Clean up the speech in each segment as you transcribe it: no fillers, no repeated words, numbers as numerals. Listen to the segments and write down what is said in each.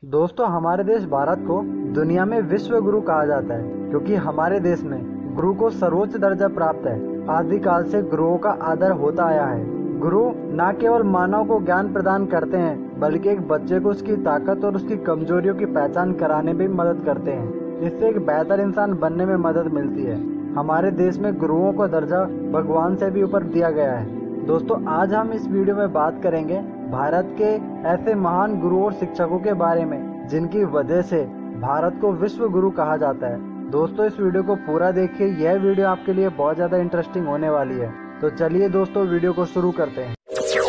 दोस्तों, हमारे देश भारत को दुनिया में विश्व गुरु कहा जाता है क्योंकि हमारे देश में गुरु को सर्वोच्च दर्जा प्राप्त है। आदिकाल से गुरुओं का आदर होता आया है। गुरु न केवल मानव को ज्ञान प्रदान करते हैं बल्कि एक बच्चे को उसकी ताकत और उसकी कमजोरियों की पहचान कराने में मदद करते हैं। इससे एक बेहतर इंसान बनने में मदद मिलती है। हमारे देश में गुरुओं का दर्जा भगवान से भी ऊपर दिया गया है। दोस्तों, आज हम इस वीडियो में बात करेंगे भारत के ऐसे महान गुरुओं और शिक्षकों के बारे में जिनकी वजह से भारत को विश्व गुरु कहा जाता है। दोस्तों, इस वीडियो को पूरा देखिए। यह वीडियो आपके लिए बहुत ज्यादा इंटरेस्टिंग होने वाली है। तो चलिए दोस्तों, वीडियो को शुरू करते हैं।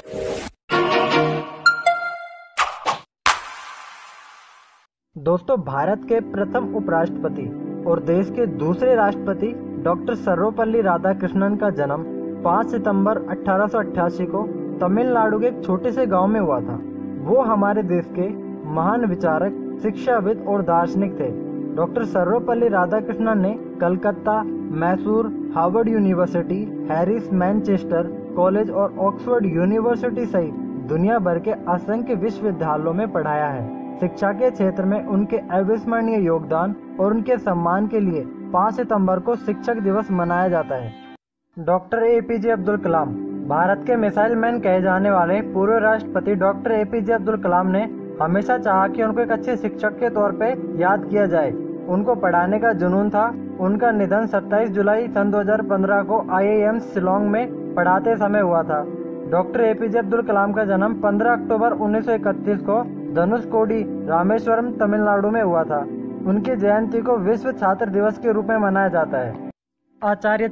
दोस्तों, भारत के प्रथम उपराष्ट्रपति और देश के दूसरे राष्ट्रपति डॉक्टर सर्वपल्ली राधाकृष्णन का जन्म 5 सितंबर 1888 को तमिलनाडु के एक छोटे से गांव में हुआ था। वो हमारे देश के महान विचारक, शिक्षाविद और दार्शनिक थे। डॉक्टर सर्वपल्ली राधाकृष्णन ने Calcutta, Mysore, Harvard university, Harris Manchester college और ऑक्सफोर्ड यूनिवर्सिटी सहित दुनिया भर के असंख्य विश्वविद्यालयों में पढ़ाया है। शिक्षा के क्षेत्र में उनके अविस्मरणीय योगदान और उनके सम्मान के लिए 5 सितंबर को शिक्षक दिवस मनाया जाता है। डॉक्टर एपीजे अब्दुल कलाम भारत के मिसाइल मैन कहे जाने वाले पूर्व राष्ट्रपति डॉक्टर एपीजे अब्दुल कलाम ने हमेशा चाहा कि उनको एक अच्छे शिक्षक के तौर पे याद किया जाए। उनको पढ़ाने का जुनून था। उनका निधन 27 जुलाई सन 2015 को IIM शिलोंग में पढ़ाते समय हुआ था। डॉक्टर एपीजे अब्दुल कलाम का जन्म 15 अक्टूबर 1931 को धनुषकोडी, रामेश्वरम, तमिलनाडु में हुआ था। उनकी जयंती को विश्व छात्र दिवस के रूप में मनाया जाता है। आचार्य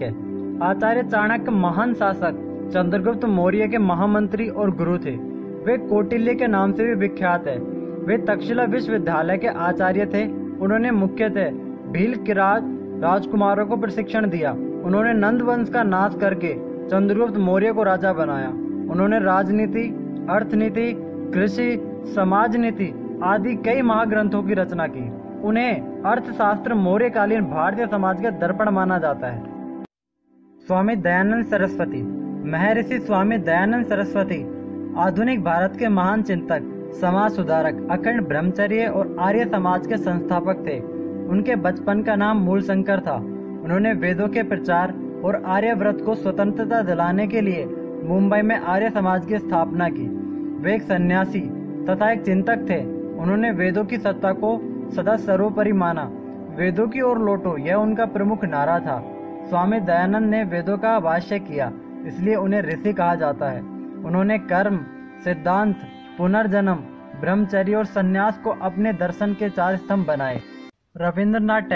चाणक्य महान शासक चंद्रगुप्त मौर्य के महामंत्री और गुरु थे। वे कौटिल्य के नाम से भी विख्यात है। वे तक्षशिला विश्वविद्यालय के आचार्य थे। उन्होंने मुख्यतः भील किरात राजकुमारों को प्रशिक्षण दिया। उन्होंने नंद वंश का नाश करके चंद्रगुप्त मौर्य को राजा बनाया। उन्होंने राजनीति, अर्थनीति, कृषि, समाज नीति आदि कई महाग्रंथों की रचना की। उन्हें अर्थशास्त्र मौर्यकालीन भारतीय समाज के दर्पण माना जाता है। स्वामी दयानंद सरस्वती महर्षि स्वामी दयानंद सरस्वती आधुनिक भारत के महान चिंतक, समाज सुधारक, अखंड ब्रह्मचर्य और आर्य समाज के संस्थापक थे। उनके बचपन का नाम मूलशंकर था। उन्होंने वेदों के प्रचार और आर्यव्रत को स्वतंत्रता दिलाने के लिए मुंबई में आर्य समाज की स्थापना की। वे एक सन्यासी तथा एक चिंतक थे। उन्होंने वेदों की सत्ता को सदा सर्वोपरि माना। वेदों की ओर लौटो, यह उनका प्रमुख नारा था। स्वामी दयानंद ने वेदों का भाष्य किया, इसलिए उन्हें ऋषि कहा जाता है। उन्होंने कर्म, सिद्धांत, पुनर्जन्म, ब्रह्मचर्य और संन्यास को अपने दर्शन के 4 स्तंभ बनाए। रविंद्रनाथ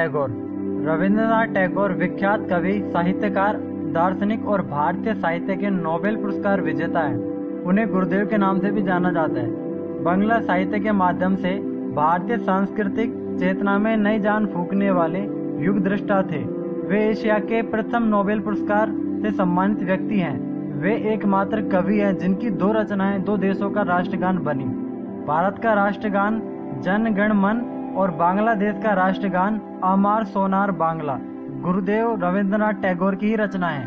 टैगोर विख्यात कवि, साहित्यकार, दार्शनिक और भारतीय साहित्य के नोबेल पुरस्कार विजेता हैं। उन्हें गुरुदेव के नाम से भी जाना जाता है। बांग्ला साहित्य के माध्यम से भारतीय सांस्कृतिक चेतना में नई जान फूंकने वाले युग दृष्टा थे। वे एशिया के प्रथम नोबेल पुरस्कार से सम्मानित व्यक्ति हैं। वे एकमात्र कवि हैं जिनकी 2 रचनाएं 2 देशों का राष्ट्रगान बनी। भारत का राष्ट्रगान जन गण मन और बांग्लादेश का राष्ट्रगान अमार सोनार बांग्ला गुरुदेव रविंद्रनाथ टैगोर की ही रचना है।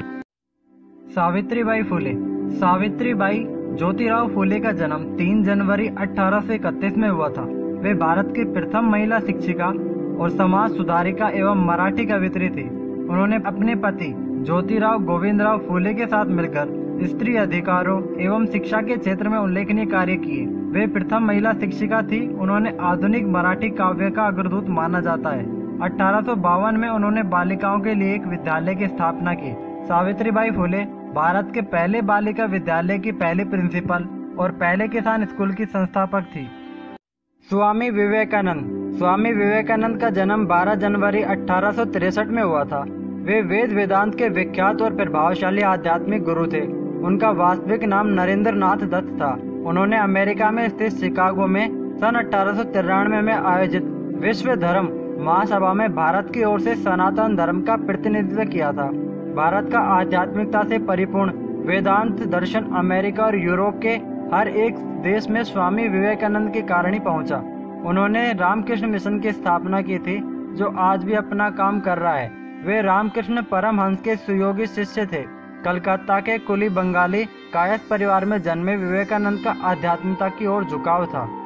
सावित्रीबाई ज्योतिराव फुले का जन्म 3 जनवरी 1831 में हुआ था। वे भारत की प्रथम महिला शिक्षिका और समाज सुधारिका एवं मराठी कवियत्री थी। उन्होंने अपने पति ज्योतिराव गोविंदराव फुले के साथ मिलकर स्त्री अधिकारों एवं शिक्षा के क्षेत्र में उल्लेखनीय कार्य किए। वे प्रथम महिला शिक्षिका थी। उन्होंने आधुनिक मराठी काव्य का अग्रदूत माना जाता है। 1852 में उन्होंने बालिकाओं के लिए एक विद्यालय की स्थापना की। सावित्रीबाई फुले भारत के पहले बालिका विद्यालय की पहली प्रिंसिपल और पहले किसान स्कूल की संस्थापक थी। स्वामी विवेकानंद का जन्म 12 जनवरी 1863 में हुआ था। वे वेद वेदांत के विख्यात और प्रभावशाली आध्यात्मिक गुरु थे। उनका वास्तविक नाम नरेंद्र नाथ दत्त था। उन्होंने अमेरिका में स्थित शिकागो में सन 1893 में आयोजित विश्व धर्म महासभा में भारत की ओर से सनातन धर्म का प्रतिनिधित्व किया था। भारत का आध्यात्मिकता से परिपूर्ण वेदांत दर्शन अमेरिका और यूरोप के हर एक देश में स्वामी विवेकानंद के कारण ही पहुंचा। उन्होंने रामकृष्ण मिशन की स्थापना की थी, जो आज भी अपना काम कर रहा है। वे रामकृष्ण परमहंस के सुयोगी शिष्य थे। कलकत्ता के कुली बंगाली कायस्थ परिवार में जन्मे विवेकानंद का आध्यात्मिकता की ओर झुकाव था।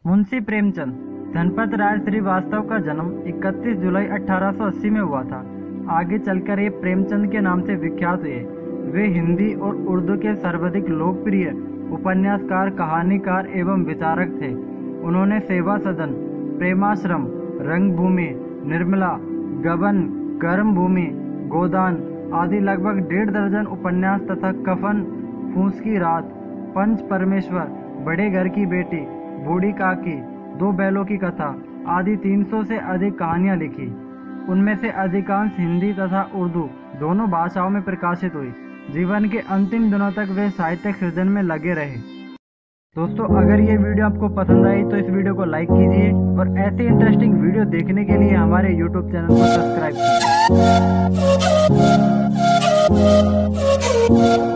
मुंशी प्रेमचंद। धनपत राय श्रीवास्तव का जन्म 31 जुलाई 1880 में हुआ था। आगे चलकर ये प्रेमचंद के नाम से विख्यात हुए। वे हिंदी और उर्दू के सर्वाधिक लोकप्रिय उपन्यासकार, कहानीकार एवं विचारक थे। उन्होंने सेवा सदन, प्रेमाश्रम, रंगभूमि, निर्मला, गबन, कर्मभूमि, गोदान आदि लगभग 1.5 दर्जन उपन्यास तथा कफन, फूस की रात, पंच परमेश्वर, बड़े घर की बेटी, बूढ़ी काकी, 2 बैलों की कथा आदि 300 से अधिक कहानियां लिखी। उनमें से अधिकांश हिंदी तथा उर्दू दोनों भाषाओं में प्रकाशित हुई। जीवन के अंतिम दिनों तक वे साहित्यिक सृजन में लगे रहे। दोस्तों, अगर ये वीडियो आपको पसंद आई तो इस वीडियो को लाइक कीजिए और ऐसे इंटरेस्टिंग वीडियो देखने के लिए हमारे YouTube चैनल को सब्सक्राइब कीजिए।